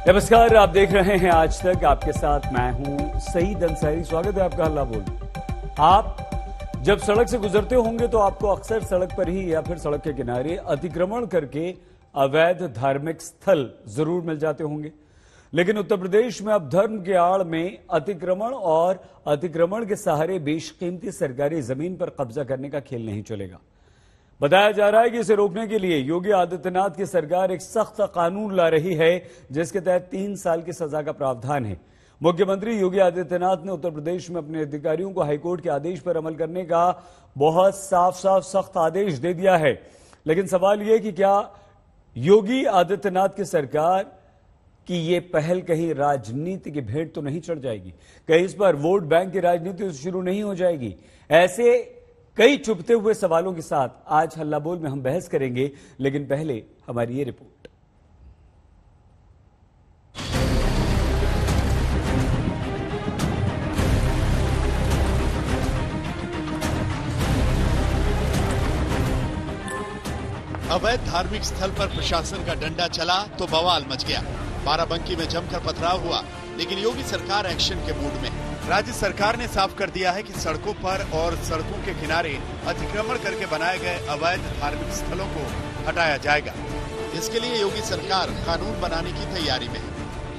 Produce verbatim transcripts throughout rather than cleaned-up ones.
नमस्कार, आप देख रहे हैं आज तक। आपके साथ मैं हूं सईद अंसारी। स्वागत है आपका हल्ला बोल। आप जब सड़क से गुजरते होंगे तो आपको अक्सर सड़क पर ही या फिर सड़क के किनारे अतिक्रमण करके अवैध धार्मिक स्थल जरूर मिल जाते होंगे। लेकिन उत्तर प्रदेश में अब धर्म के आड़ में अतिक्रमण और अतिक्रमण के सहारे बेशकीमती सरकारी जमीन पर कब्जा करने का खेल नहीं चलेगा। बताया जा रहा है कि इसे रोकने के लिए योगी आदित्यनाथ की सरकार एक सख्त कानून ला रही है, जिसके तहत तीन साल की सजा का प्रावधान है। मुख्यमंत्री योगी आदित्यनाथ ने उत्तर प्रदेश में अपने अधिकारियों को हाईकोर्ट के आदेश पर अमल करने का बहुत साफ साफ सख्त आदेश दे दिया है। लेकिन सवाल यह कि क्या योगी आदित्यनाथ की सरकार की ये पहल कहीं राजनीति की भेंट तो नहीं चढ़ जाएगी? कहीं इस पर वोट बैंक की राजनीति शुरू नहीं हो जाएगी? ऐसे कई चुभते हुए सवालों के साथ आज हल्ला बोल में हम बहस करेंगे। लेकिन पहले हमारी ये रिपोर्ट। अवैध धार्मिक स्थल पर प्रशासन का डंडा चला तो बवाल मच गया। बाराबंकी में जमकर पथराव हुआ, लेकिन योगी सरकार एक्शन के मूड में। राज्य सरकार ने साफ कर दिया है कि सड़कों पर और सड़कों के किनारे अतिक्रमण करके बनाए गए अवैध धार्मिक स्थलों को हटाया जाएगा। इसके लिए योगी सरकार कानून बनाने की तैयारी में है।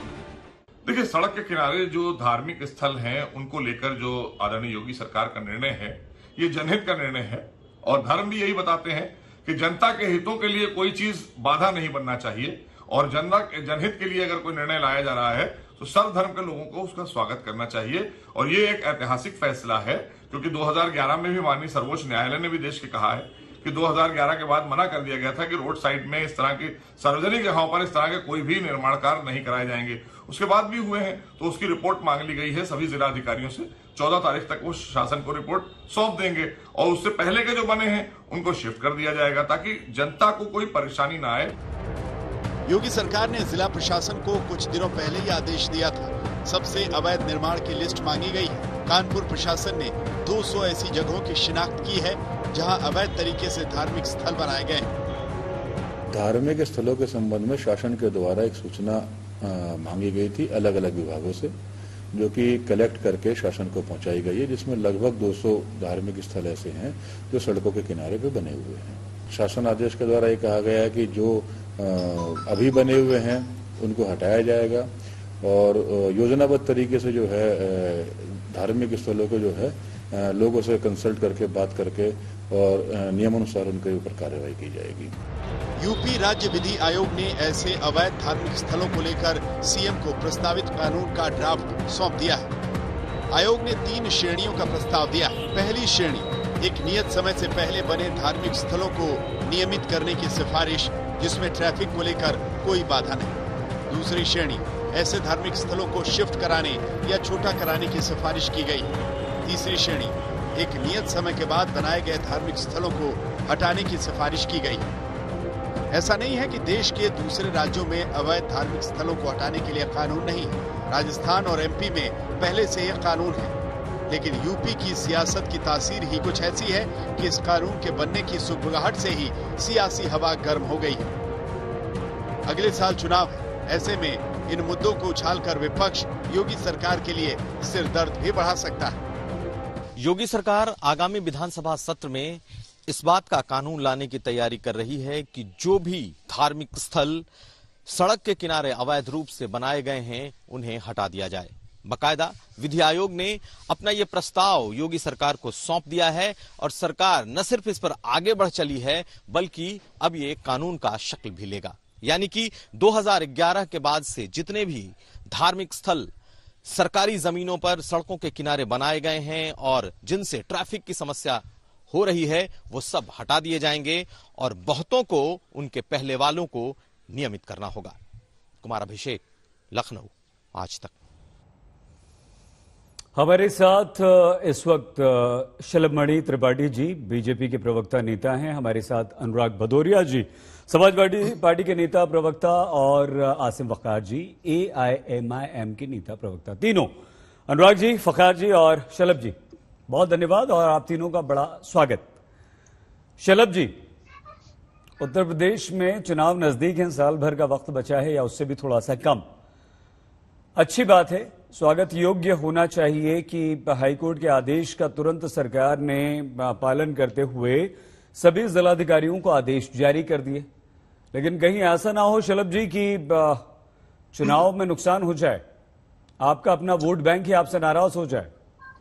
देखिए, सड़क के किनारे जो धार्मिक स्थल हैं, उनको लेकर जो आदरणीय योगी सरकार का निर्णय है, ये जनहित का निर्णय है। और धर्म भी यही बताते हैं कि जनता के हितों के लिए कोई चीज बाधा नहीं बनना चाहिए। और जनता जनहित के लिए अगर कोई निर्णय लाया जा रहा है तो सर्व धर्म के लोगों को उसका स्वागत करना चाहिए। और ये एक ऐतिहासिक फैसला है, क्योंकि दो हज़ार ग्यारह में भी माननीय सर्वोच्च न्यायालय ने भी देश के कहा है कि दो हज़ार ग्यारह के बाद मना कर दिया गया था कि रोड साइड में इस तरह की सार्वजनिक जगहों पर इस तरह के कोई भी निर्माण कार्य नहीं कराए जाएंगे। उसके बाद भी हुए हैं, तो उसकी रिपोर्ट मांग ली गई है सभी जिलाधिकारियों से। चौदह तारीख तक वो शासन को रिपोर्ट सौंप देंगे और उससे पहले के जो बने हैं उनको शिफ्ट कर दिया जाएगा, ताकि जनता को कोई परेशानी ना आए। योगी सरकार ने जिला प्रशासन को कुछ दिनों पहले ही आदेश दिया था। सबसे अवैध निर्माण की लिस्ट मांगी गई है। कानपुर प्रशासन ने दो सौ ऐसी जगहों की शिनाख्त की है जहां अवैध तरीके से धार्मिक स्थल बनाए गए हैं। धार्मिक स्थलों के संबंध में शासन के द्वारा एक सूचना मांगी गई थी अलग अलग विभागों से, जो कि कलेक्ट करके शासन को पहुंचाई गई है, जिसमें लगभग दो सौ धार्मिक स्थल ऐसे हैं जो सड़कों के किनारे पे बने हुए हैं। शासन आदेश के द्वारा ये कहा गया है कि जो अभी बने हुए हैं उनको हटाया जाएगा और योजनाबद्ध तरीके से जो है धार्मिक स्थलों को जो है लोगों से कंसल्ट करके बात करके और नियमानुसार उनके ऊपर कार्रवाई की जाएगी। यूपी राज्य विधि आयोग ने ऐसे अवैध धार्मिक स्थलों को लेकर सीएम को प्रस्तावित कानून का ड्राफ्ट सौंप दिया है। आयोग ने तीन श्रेणियों का प्रस्ताव दिया। पहली श्रेणी, एक नियत समय से पहले बने धार्मिक स्थलों को नियमित करने की सिफारिश, जिसमें ट्रैफिक को लेकर कोई बाधा नहीं। दूसरी श्रेणी, ऐसे धार्मिक स्थलों को शिफ्ट कराने या छोटा कराने की सिफारिश की गई। तीसरी श्रेणी, एक नियत समय के बाद बनाए गए धार्मिक स्थलों को हटाने की सिफारिश की गई। ऐसा नहीं है कि देश के दूसरे राज्यों में अवैध धार्मिक स्थलों को हटाने के लिए कानून नहीं है। राजस्थान और एमपी में पहले से यह कानून है, लेकिन यूपी की सियासत की तासीर ही कुछ ऐसी है कि इस कानून के बनने की सुगबुगाहट से ही सियासी हवा गर्म हो गई है। अगले साल चुनाव है, ऐसे में इन मुद्दों को उछालकर विपक्ष योगी सरकार के लिए सिरदर्द भी बढ़ा सकता है। योगी सरकार आगामी विधानसभा सत्र में इस बात का कानून लाने की तैयारी कर रही है कि जो भी धार्मिक स्थल सड़क के किनारे अवैध रूप से बनाए गए हैं उन्हें हटा दिया जाए। बकायदा विधि आयोग ने अपना ये प्रस्ताव योगी सरकार को सौंप दिया है और सरकार न सिर्फ इस पर आगे बढ़ चली है, बल्कि अब ये कानून का शक्ल भी लेगा। यानी कि दो हज़ार ग्यारह के बाद से जितने भी धार्मिक स्थल सरकारी जमीनों पर सड़कों के किनारे बनाए गए हैं और जिनसे ट्रैफिक की समस्या हो रही है, वो सब हटा दिए जाएंगे और बहुतों को, उनके पहले वालों को नियमित करना होगा। कुमार अभिषेक, लखनऊ, आज तक। हमारे साथ इस वक्त शलभमणि त्रिपाठी जी बीजेपी के प्रवक्ता नेता हैं। हमारे साथ अनुराग भदौरिया जी समाजवादी पार्टी के नेता प्रवक्ता और आसिम फखार जी एआईएमआईएम के नेता प्रवक्ता। तीनों, अनुराग जी, फखार जी और शलभ जी, बहुत धन्यवाद और आप तीनों का बड़ा स्वागत। शलभ जी, उत्तर प्रदेश में चुनाव नजदीक हैं, साल भर का वक्त बचा है या उससे भी थोड़ा सा कम। अच्छी बात है, स्वागत योग्य होना चाहिए कि हाईकोर्ट के आदेश का तुरंत सरकार ने पालन करते हुए सभी जिलाधिकारियों को आदेश जारी कर दिए। लेकिन कहीं ऐसा ना हो शलभ जी कि चुनाव में नुकसान हो जाए, आपका अपना वोट बैंक ही आपसे नाराज हो जाए।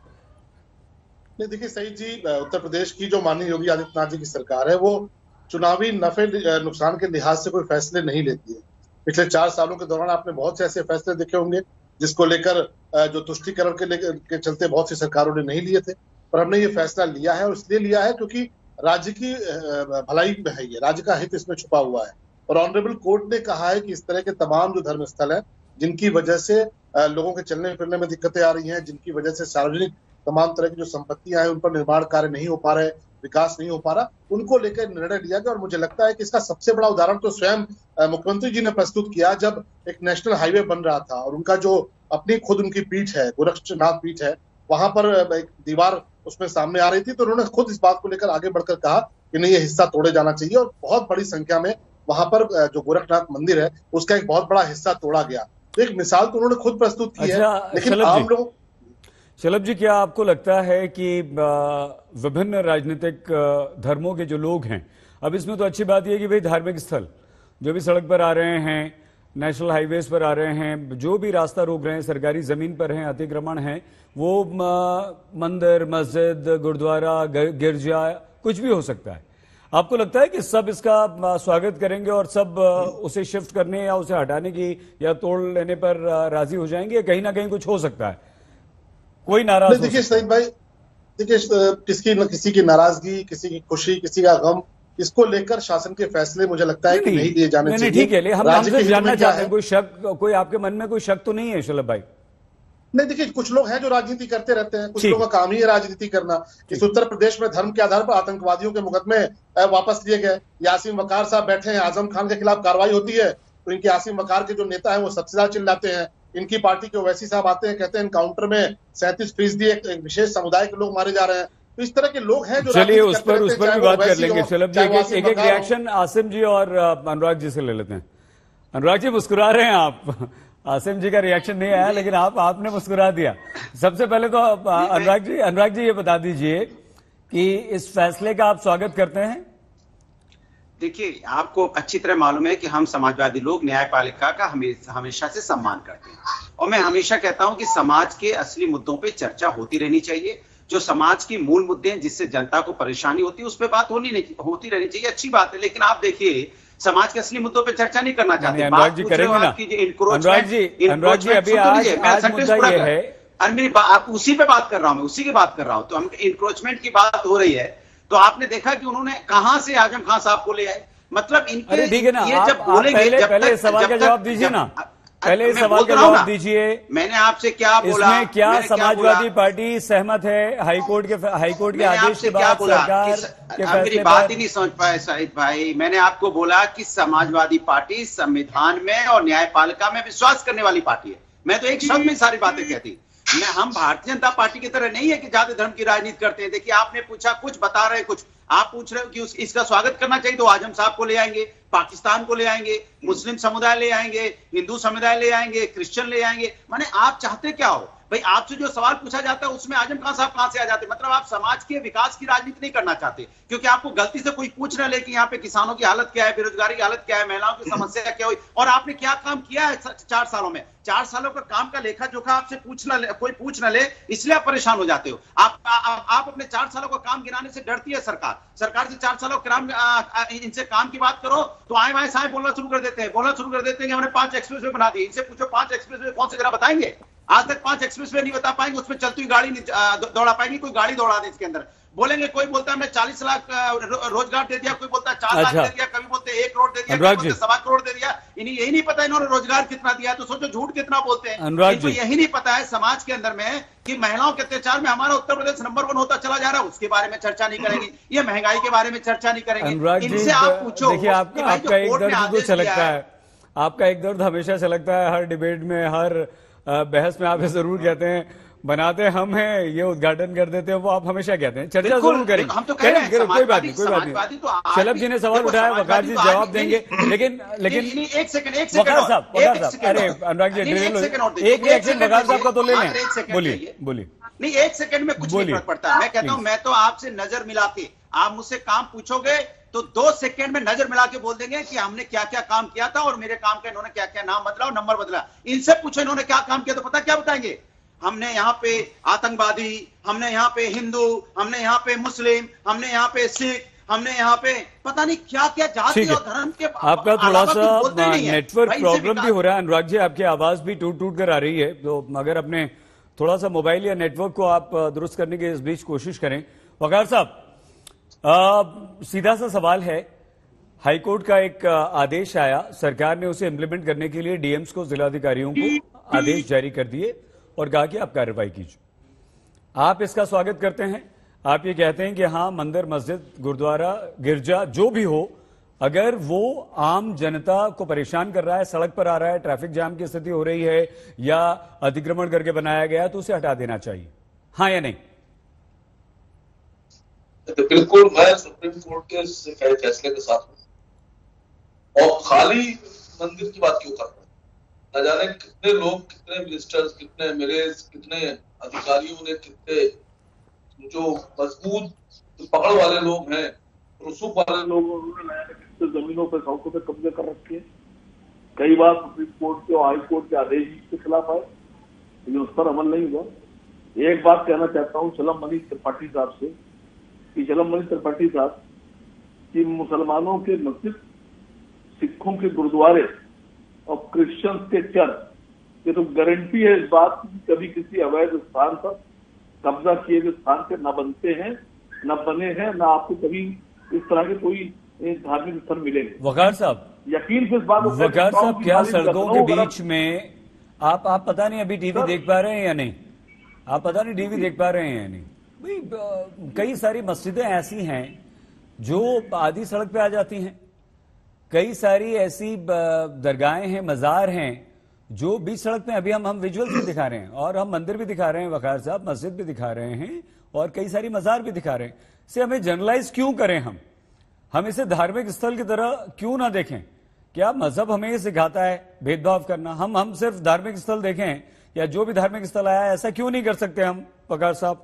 नहीं देखिए सही जी, उत्तर प्रदेश की जो माननीय योगी आदित्यनाथ जी की सरकार है वो चुनावी नफे नुकसान के लिहाज से कोई फैसले नहीं लेती है। पिछले चार सालों के दौरान आपने बहुत से ऐसे फैसले देखे होंगे जिसको लेकर जो तुष्टीकरण के लेकर के चलते बहुत सी सरकारों ने नहीं लिए थे, पर हमने ये फैसला लिया है और इसलिए लिया है क्योंकि राज्य की भलाई में है, ये राज्य का हित इसमें छुपा हुआ है। और ऑनरेबल कोर्ट ने कहा है कि इस तरह के तमाम जो धर्म स्थल है जिनकी वजह से लोगों के चलने फिरने में दिक्कतें आ रही हैं, जिनकी वजह से सार्वजनिक तमाम तरह की जो संपत्तियां हैं उन पर निर्माण कार्य नहीं हो पा रहे, विकास नहीं हो पा रहा, उनको लेकर निर्णय लिया गया। और मुझे लगता है कि इसका सबसे बड़ा उदाहरण तो स्वयं मुख्यमंत्री जी ने प्रस्तुत किया जब एक नेशनल हाईवे बन रहा था और उनका जो अपनी खुद उनकी पीठ है, गोरक्षनाथ पीठ है, वहां पर एक दीवार उसमें सामने आ रही थी, तो उन्होंने खुद इस बात को लेकर आगे बढ़कर कहा कि नहीं, ये हिस्सा तोड़े जाना चाहिए। और बहुत बड़ी संख्या में वहां पर जो गोरखनाथ मंदिर है उसका एक बहुत बड़ा हिस्सा तोड़ा गया। तो एक मिसाल तो उन्होंने खुद प्रस्तुत की अच्छा, है। लेकिन आम लोग शलभ जी, क्या आपको लगता है कि विभिन्न राजनीतिक धर्मों के जो लोग हैं, अब इसमें तो अच्छी बात यह है कि भाई धार्मिक स्थल जो भी सड़क पर आ रहे हैं, नेशनल हाईवेज पर आ रहे हैं, जो भी रास्ता रोक रहे हैं, सरकारी जमीन पर हैं, अतिक्रमण है, वो मंदिर, मस्जिद, गुरुद्वारा, गिरजा, कुछ भी हो सकता है। आपको लगता है कि सब इसका स्वागत करेंगे और सब उसे शिफ्ट करने या उसे हटाने की या तोड़ लेने पर राजी हो जाएंगे, या कहीं ना कहीं कुछ हो सकता है, कोई नाराज? देखिए सईद भाई, देखिए किसी न किसी की नाराजगी, किसी की खुशी, किसी का गम, इसको लेकर शासन के फैसले मुझे लगता है कि नहीं लिए जाने चाहिए। ठीक है, हम हमसे जानना चाहते हैं, कोई शक, कोई आपके मन में कोई शक तो नहीं है शलभ भाई? नहीं देखिए, कुछ लोग हैं जो राजनीति करते रहते हैं, कुछ लोगों का काम ही है राजनीति करना। इस उत्तर प्रदेश में धर्म के आधार पर आतंकवादियों के मुकदमे वापस लिए गए। यासीन वकार साहब बैठे हैं, आजम खान के खिलाफ कार्रवाई होती है तो इनके यासीन वकार के जो नेता है वो सबसे ज्यादा चिल्लाते हैं। इनकी पार्टी के ओवैसी साहब आते हैं, कहते हैं एनकाउंटर में सैंतीस फीसदी एक विशेष समुदाय के लोग मारे जा रहे हैं। तो इस तरह के लोग हैं जो चलिए उस पर उस पर भी बात कर लेंगे। शलभ जी, एक एक रिएक्शन आसिम जी और अनुराग जी से ले लेते हैं। अनुराग जी, मुस्कुरा रहे हैं आप, आसिम जी का रिएक्शन नहीं आया लेकिन आप आपने मुस्कुरा दिया। सबसे पहले तो अनुराग जी अनुराग जी ये बता दीजिए कि इस फैसले का आप स्वागत करते हैं? देखिए, आपको अच्छी तरह मालूम है कि हम समाजवादी लोग न्यायपालिका का हमेशा हमेशा से सम्मान करते हैं और मैं हमेशा कहता हूं कि समाज के असली मुद्दों पे चर्चा होती रहनी चाहिए। जो समाज की मूल मुद्दे हैं जिससे जनता को परेशानी होती है उस पर बात होनी नहीं होती रहनी चाहिए, अच्छी बात है। लेकिन आप देखिए, समाज के असली मुद्दों पे चर्चा नहीं करना चाहते। अनुराग जी करेंगे ना? अनुराग जी अनुराग जी अभी आज आज मुद्दा ये है, और मेरी उसी पे बात कर रहा हूं, मैं उसी की बात कर रहा हूं। तो हम इंक्रोचमेंट की बात हो रही है तो आपने देखा कि उन्होंने कहां से आजम खान साहब को ले आए, मतलब इनके ठीक है ना, ये आप, जब आप बोलेंगे, पहले, जब पहले तक, सवाल जब का जवाब दीजिए ना, पहले सवाल का जवाब दीजिए। मैंने आपसे क्या बोला? इसमें क्या समाजवादी पार्टी सहमत है हाईकोर्ट के हाईकोर्ट के आदेश के बाद सरकार के फैसले? मेरी बात ही नहीं समझ पाए शाहिद भाई। मैंने आपको बोला कि समाजवादी पार्टी संविधान में और न्यायपालिका में विश्वास करने वाली पार्टी है। मैं तो एक शब्द में सारी बातें कहती। मैं हम भारतीय जनता पार्टी की तरह नहीं है कि जाति धर्म की राजनीति करते हैं। देखिए, आपने पूछा कुछ, बता रहे कुछ। आप पूछ रहे हो कि उस, इसका स्वागत करना चाहिए तो आजम साहब को ले आएंगे, पाकिस्तान को ले आएंगे, मुस्लिम समुदाय ले आएंगे, हिंदू समुदाय ले आएंगे, क्रिश्चियन ले आएंगे। माने आप चाहते क्या हो भाई? आपसे जो सवाल पूछा जाता है उसमें आजम खान साहब कहां से आ जाते? मतलब आप समाज के विकास की राजनीति नहीं करना चाहते, क्योंकि आपको गलती से कोई पूछ न ले कि यहाँ पे किसानों की हालत क्या है, बेरोजगारी की हालत क्या है, महिलाओं की समस्या क्या हुई और आपने क्या काम किया है चार सालों में। चार सालों का काम का लेखा जोखा आपसे पूछ न ले, कोई पूछ न ले, इसलिए आप परेशान हो जाते हो। आप आ, आ, आप अपने चार सालों का काम गिनाने से डरती है सरकार। सरकार से चार सालों का काम, इनसे काम की बात करो तो आए वाए साए बोलना शुरू कर देते हैं बोलना शुरू कर देते हैं कि हमने पांच एक्सप्रेस वे बना दिए। इनसे पूछो पांच एक्सप्रेस वे कौन से जरा बताएंगे? आज तक पांच एक्सप्रेस वे नहीं बता पाएंगे, उसमें चलती हुई गाड़ी दौड़ा पाएंगे, कोई गाड़ी दौड़ा दे इसके अंदर। बोलेंगे, कोई बोलता है मैं चालीस लाख रोजगार दे दिया, कोई बोलता है चार लाख दे दिया, कभी बोलते हैं एक करोड़ दे दिया, कभी बोलते सवा करोड़ दे दिया। इन्हें यही नहीं पता इन्होंने रोजगार कितना दिया, तो सोचो झूठ कितना बोलते हैं। इनको यही नहीं पता है समाज के अंदर में कि महिलाओं के अत्याचार में हमारा उत्तर प्रदेश नंबर वन होता चला जा रहा है, उसके बारे में चर्चा नहीं करेंगे। ये महंगाई के बारे में चर्चा नहीं करेंगे। इनसे आप पूछो। देखिए, आपका एक दर्द तो छलकता है, आपका एक दर्द हमेशा छलकता है हर डिबेट में, हर बहस में आप जरूर कहते हैं बनाते हम हैं, ये उद्घाटन कर देते हैं, वो आप हमेशा कहते हैं। चर्चा बिल्कुल, जरूर करेंगे, हम तो कह रहे हैं, करें, कोई बात नहीं, कोई बात समाजवादी नहीं। तो आज शलभ भी- जी ने सवाल देखो, उठाया, वकार समाजवादी जी तो आज जवाब भी- देंगे, नहीं, लेकिन लेकिन नहीं, नहीं, एक सेकंड एक सेकंड वकार और, साहब, एक वकार साहब, सेकंड अरे और। अनुराग जी, नहीं, नहीं, एक ड्रिल- सेकंड और दीजिए, एक रिएक्शन सेकंड वकार साहब का तो ले मात्र लें। एक सेकंड बोलिए चाहिए। बोलिए। नहीं, एक सेकंड में कुछ नहीं बोलिए। फर्क पड़ता। मैं कहता हूं, प्लीज। मैं तो आपसे नजर मिला के, आप मुझसे काम पूछोगे तो दो सेकंड में नजर मिला के बोल देंगे कि हमने क्या क्या काम किया था और मेरे काम का इन्होंने क्या क्या नाम बदला और नंबर बदला। इनसे पूछो इन्होंने क्या काम किया तो पता क्या बताएंगे? हमने यहाँ पे आतंकवादी, हमने यहाँ पे हिंदू, हमने यहाँ पे मुस्लिम, हमने यहाँ पे सिख, हमने यहाँ पे पता नहीं क्या क्या जाति ठीक है, और धर्म के आपका थोड़ा अलावा कुछ सा बोलते ही नहीं है। नेटवर्क भाई, इनसे प्रॉब्लम भी विकास- हो रहा है अनुराग जी, आपकी आवाज भी टूट टूट कर आ रही है, तो अगर अपने थोड़ा सा मोबाइल या नेटवर्क को आप अ, दुरुस्त करने की इस बीच कोशिश करें। वकार साहब, अ, सीधा सा सवाल है, हाईकोर्ट का एक अ, आदेश आया, सरकार ने उसे इंप्लीमेंट करने के लिए डीएम्स को, जिलाधिकारियों को आदेश जारी कर दिए और कहा कि आप कार्रवाई कीजिए। आप इसका स्वागत करते हैं, आप ये कहते हैं कि हाँ, मंदिर, मस्जिद, गुरुद्वारा, गिरजा जो भी हो, अगर वो आम जनता को परेशान कर रहा है, सड़क पर आ रहा है, ट्रैफिक जाम की स्थिति हो रही है या अतिक्रमण करके बनाया गया है, तो उसे हटा देना चाहिए, हाँ या नहीं? तो बिल्कुल मैं सुप्रीम कोर्ट के इस फैसले के साथ हूं। और खाली मंदिर की बात क्यों कर रहे हैं? न जाने कितने लोग, कितने मिनिस्टर्स, कितने एमएलएस, कितने अधिकारियों ने, कितने जो मजबूत पकड़ वाले लोग हैं, रसूख वाले लोग, उन्होंने नया कितने जमीनों पे, सड़कों पे कब्जे कर रखे हैं। कई बार सुप्रीम कोर्ट के और हाई कोर्ट के आदेश के खिलाफ आए, लेकिन उस पर अमल नहीं हुआ। एक बात कहना चाहता हूँ चलम मणि त्रिपाठी साहब से कि चलम मणि त्रिपाठी साहब कि मुसलमानों के मस्जिद, सिखों के गुरुद्वारे और क्रिश्चियंस के चर्च, ये तो गारंटी है इस बात की कभी किसी अवैध स्थान पर, कब्जा किए गए स्थान पे न बनते हैं, न बने हैं, न आपको कभी इस तरह के कोई धार्मिक स्थल मिलेंगे। वकार साहब, यकीन से इस बात को वकार साहब, क्या खाली सड़कों के लखनऊ बीच में आप आप पता नहीं अभी टीवी देख पा रहे हैं या नहीं, आप पता नहीं टीवी देख पा रहे हैं या नहीं? भाई, ब- कई सारी मस्जिदें ऐसी हैं जो आधी सड़क पे आ जाती हैं, कई सारी ऐसी ब- दरगाहें हैं, मजार हैं जो बीच सड़क पे, अभी हम हम विजुअल्स भी दिखा रहे हैं और हम मंदिर भी दिखा रहे हैं वकार साहब, मस्जिद भी दिखा रहे हैं और कई सारी मजार भी दिखा रहे हैं। इसे हमें जनरलाइज क्यों करें? हम हम इसे धार्मिक स्थल की तरह क्यों ना देखें? क्या मजहब हमें ये सिखाता है भेदभाव करना? हम हम सिर्फ धार्मिक स्थल देखें या जो भी धार्मिक स्थल आया है, ऐसा क्यों नहीं कर सकते हम वकार साहब?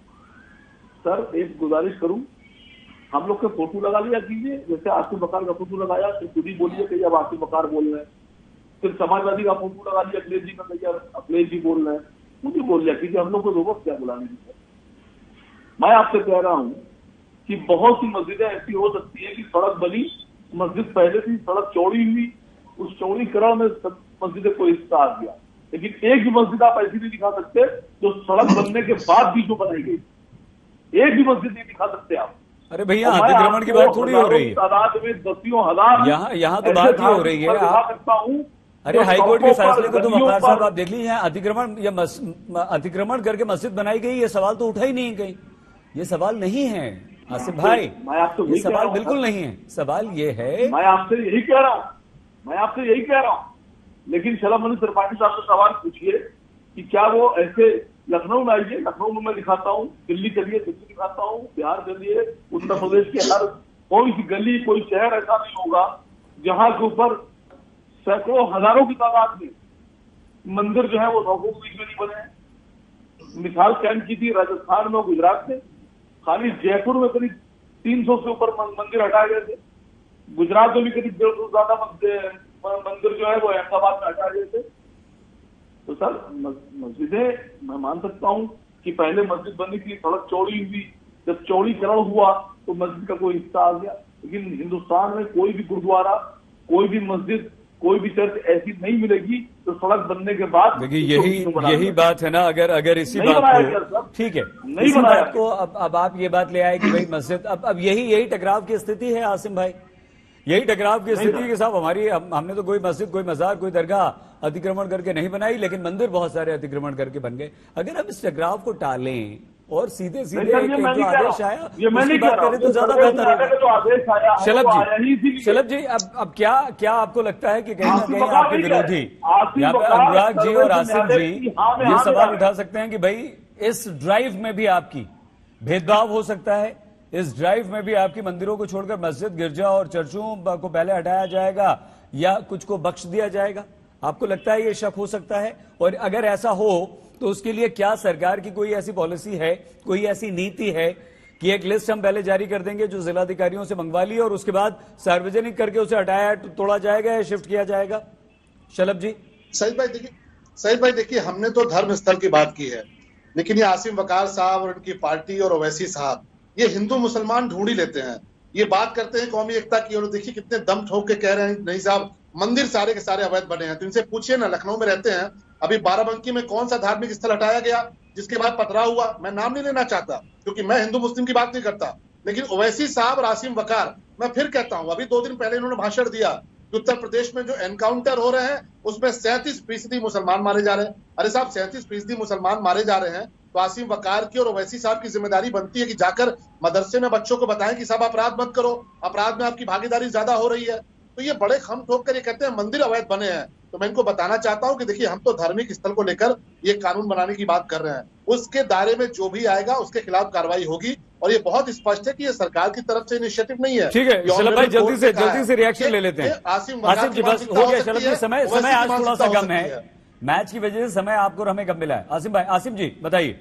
सर एक गुजारिश करूं, हम लोग के फोटो लगा लिया कीजिए, जैसे आसिफ बकार का फोटो लगाया फिर खुद ही बोलिए कि अब आसिफ बकार बोल रहे हैं, फिर समाजवादी का फोटो लगा लिया, अखिलेश जी का भैया अखिलेश जी बोल रहे हैं, खुद ही बोल लिया कीजिए, हम लोग को रोबोट क्या बुलाने की। मैं आपसे कह रहा हूं कि बहुत सी मस्जिदें ऐसी हो सकती है कि सड़क बनी, मस्जिद पहले थी, सड़क चौड़ी हुई, उस चौड़ीकरण में मस्जिद को हिस्सा आ गया, लेकिन एक भी मस्जिद आप ऐसी नहीं दिखा सकते जो सड़क बनने के बाद भी जो बनाई गई, एक भी मस्जिद नहीं दिखा सकते आप। अरे भैया, अतिक्रमण की बात थोड़ी हो रही है, तादाद में दसियों हजार यहाँ यहाँ तो बात ही हो रही है। आप सकता हूँ, अरे हाईकोर्ट के फैसले को तो वकार साहब आप देख लीजिए, यहाँ अतिक्रमण या अतिक्रमण करके मस्जिद बनाई गई, ये सवाल तो उठा ही नहीं कहीं, ये सवाल नहीं है आसिफ भाई, मैं आपसे ये सवाल बिल्कुल नहीं है। सवाल ये है, मैं आपसे यही कह रहा हूँ, मैं आपसे यही कह रहा हूँ, लेकिन चलम मणि त्रिपाठी साहब से सवाल पूछिए कि क्या वो ऐसे, लखनऊ में आइए, लखनऊ में मैं दिखाता हूँ, दिल्ली चलिए, दिल्ली दिखाता हूँ, बिहार चलिए, उत्तर प्रदेश के हर कोई सी गली, कोई शहर ऐसा नहीं होगा जहाँ के ऊपर सैकड़ों हजारों की तादाद में मंदिर जो है वो सड़कों के बीच में नहीं बने हैं। मिसाल कैम की थी राजस्थान में, गुजरात में, खाली जयपुर में करीब तीन सौ से ऊपर मंदिर हटाए गए थे, गुजरात में भी करीब डेढ़ सौ ज्यादा मंदिर जो है वो अहमदाबाद में हटाए गए थे। तो सर मस्जिदें, मैं मान सकता हूँ कि पहले मस्जिद बनने की सड़क चौड़ी हुई, जब चौड़ीकरण हुआ तो मस्जिद का कोई हिस्सा आ गया, लेकिन हिंदुस्तान में कोई भी गुरुद्वारा, कोई भी मस्जिद, कोई भी चर्च ऐसी नहीं मिलेगी तो सड़क बनने के बाद। देखिए यही यही बात है ना, अगर अगर इसी बात को, ठीक है, नहीं इसी बात को अब अब आप ये बात ले आए कि भाई मस्जिद, अब अब यही यही टकराव की स्थिति है आसिम भाई, यही टकराव की स्थिति के साथ हमारी, हम, हमने तो कोई मस्जिद, कोई मजार, कोई दरगाह अतिक्रमण करके नहीं बनाई, लेकिन मंदिर बहुत सारे अतिक्रमण करके बन गए। अगर हम इस टकराव को टालें और सीधे सीधे नहीं सर, एक ये एक मैं जो नहीं कह रहा आदेश हूं। आया ये मैं उसकी नहीं बात कह रहा करें तो हूं। ज्यादा सर्वोच्च बेहतर न्यायालय का होगा। जो आदेश आया, शलभ वो आया ही जी इसीलिए। शलभ जी अब अब क्या क्या आपको लगता है कि कहीं ना आसिफ कहीं बकार आपके नहीं कह रहे। विरोधी आसिफ यहाँ पे बकार अनुराग जी और सर्वोच्च आसिफ न्यायालय जी की हाँ में ये हाँ सवाल मिला उठा है। सकते हैं कि भाई इस ड्राइव में भी आपकी भेदभाव हो सकता है, इस ड्राइव में भी आपकी मंदिरों को छोड़कर मस्जिद, गिरजा और चर्चों को पहले हटाया जाएगा या कुछ को बख्श दिया जाएगा। आपको लगता है ये शक हो सकता है? और अगर ऐसा हो तो उसके लिए क्या सरकार की कोई ऐसी पॉलिसी है, कोई ऐसी नीति है कि एक लिस्ट हम पहले जारी कर देंगे जो जिलाधिकारियों से मंगवा ली और उसके बाद सार्वजनिक करके उसे हटाया तोड़ा जाएगा या शिफ्ट किया जाएगा? शलभ जी। सही भाई देखिए सही भाई देखिए हमने तो धर्म स्थल की बात की है, लेकिन ये आसिम वकार साहब और उनकी पार्टी और ओवैसी साहब ये हिंदू मुसलमान ढूंढ ही लेते हैं। ये बात करते हैं कौमी एकता की और देखिए कितने दम ठोक के कह रहे हैं नहीं साहब मंदिर सारे के सारे अवैध बने हैं। तो इनसे पूछिए ना, लखनऊ में रहते हैं, अभी बाराबंकी में कौन सा धार्मिक स्थल हटाया गया जिसके बाद पथराव हुआ? मैं नाम नहीं लेना चाहता क्योंकि मैं हिंदू मुस्लिम की बात नहीं करता, लेकिन ओवैसी साहब और आसिम वकार, मैं फिर कहता हूं, अभी दो दिन पहले इन्होंने भाषण दिया कि उत्तर प्रदेश में जो एनकाउंटर हो रहे हैं उसमें सैंतीस फीसदी मुसलमान मारे जा रहे हैं। अरे साहब सैंतीस फीसदी मुसलमान मारे जा रहे हैं तो आसिम वकार की और ओवैसी साहब की जिम्मेदारी बनती है कि जाकर मदरसे में बच्चों को बताएं कि साहब अपराध मत करो, अपराध में आपकी भागीदारी ज्यादा हो रही है। तो ये बड़े खम ठोक कर ये कहते हैं मंदिर अवैध बने हैं। तो मैं इनको बताना चाहता हूं कि देखिए हम तो धार्मिक स्थल को लेकर ये कानून बनाने की बात कर रहे हैं, उसके दायरे में जो भी आएगा उसके खिलाफ कार्रवाई होगी और ये बहुत स्पष्ट है कि ये सरकार की तरफ से इनिशिएटिव नहीं है। ठीक है शलभ भाई, जल्दी से जल्दी से रिएक्शन ले लेते हैं। आसिम आसिफ जी बस हो गया शलभ जी, समय समय आज थोड़ा सा कम है, मैच की वजह से समय आपको हमें कम मिला है। आसिम भाई, आसिम जी बताइए।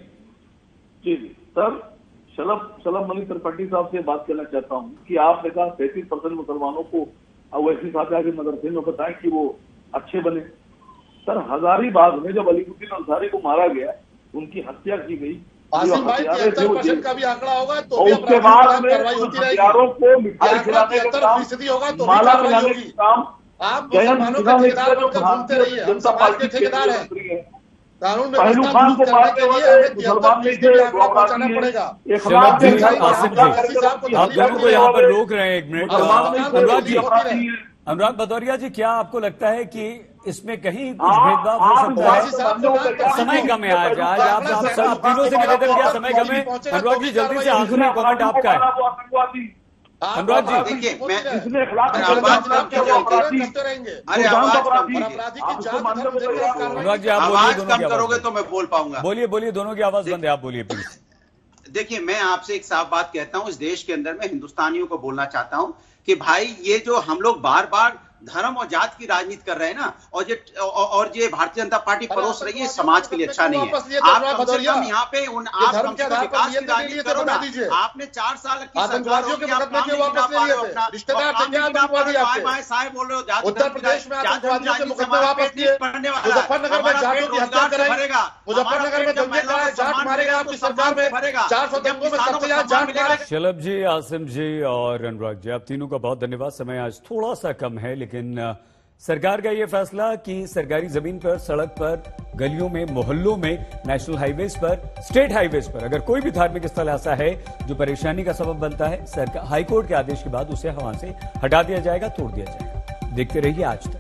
जी जी सर, शलभ शलभ मनी त्रिपाठी साहब से बात करना चाहता हूँ कि आपने कहा तैतीस परसेंट मुसलमानों को ओवैसी साहब आगे मदरसे में बताएं कि वो अच्छे बने। सर हजारीबाग में जब अलीउद्दीन अंसारी को मारा गया, उनकी हत्या की गई, आसिम भाई तिहत्तर परसेंट का भी आंकड़ा होगा तो और भी उसके बाद में कार्रवाई होती रहेगी। हथियारों को मिठाई खिलाने का तिहत्तर काम, फीसदी होगा तो भी माला कार्रवाई लगाने होगी। का काम आप जयंत मुसलमानों सिन्हा के ने ठेकेदार किया, बनकर जो घूमते रहिए, हम जनता समाज पार्टी के के ठेकेदार हैं। मंत्री हैं। कानून पहलू व्यवस्था खान को दुरुस्त मारने करने के लिए वाले हमें तिहत्तर मुसलमान नहीं फीसदी थे, भी आंकड़ा वो पहुंचाना अपराधी पड़ेगा। हैं। एक शलभ लाख जी, जनता आसिफ का जी, कार्यक्रम आप की हत्या दोनों को करने यहाँ पर वाले रोक रहे हैं एक मिनट। मुसलमान नहीं थे, अनुराग जी, अपराधी हैं। अनुराग भदौरिया जी, क्या आपको लगता है कि इसमें कहीं कुछ आप- भेदभाव हो आप सकता है? इस बात को लेकर- समय कम है आज आज आप आप सब तीनों से निवेदन किया, समय कम है। अनुराग जी जल्दी से आखिरी कमेंट आपका है। अनुराग जी देखिए मैं इसने खिलाफ अरे आवाज कम कीजिए। रहेंगे अरे आवाज कम कीजिए। अपराधी की जांच धर्म देखो और कार्रवाई अनुराग जी आप बोलिए, आवाज दोनों की कम आवाज करोगे बंद। तो मैं बोल पाऊंगा। बोलिए बोलिए, दोनों की आवाज बंद है, आप बोलिए प्लीज। देखिए मैं आपसे एक साफ बात कहता हूं, इस देश के अंदर मैं हिंदुस्तानियों को बोलना चाहता हूं कि भाई ये जो हम लोग बार बार धर्म और जात की राजनीति कर रहे हैं ना, और ये और ये भारतीय जनता पार्टी परोस रही है, समाज के लिए अच्छा नहीं है। आप कम से कम यहाँ पे उन आप कम से कम विकास की राजनीति करो ना। आपने चार साल की आतंकवादियों के मुकदमे क्यों वापस ले लिए थे? रिश्तेदार थे क्या आतंकवादी आपके? साहेब बोल रहे हो जात उत्तर प्रदेश में आतंकवादियों के मुकदमे वापस लिए, मुजफ्फरनगर में जाटों की हत्या कराई, मुजफ्फरनगर में दंगे कराए, जाट मारे गए आपकी सरकार में, चार सौ दंगों में सबसे ज्यादा जाट मारे गए। शलभ जी, आसिम जी और अनुराग जी, आप तीनों का बहुत धन्यवाद। समय आज थोड़ा सा कम है, लेकिन सरकार का यह फैसला कि सरकारी जमीन पर, सड़क पर, गलियों में, मोहल्लों में, नेशनल हाईवेज पर, स्टेट हाईवेज पर अगर कोई भी धार्मिक स्थल ऐसा है जो परेशानी का सबब बनता है, सरकार हाईकोर्ट के आदेश के बाद उसे वहां से हटा दिया जाएगा, तोड़ दिया जाएगा। देखते रहिए आज तक।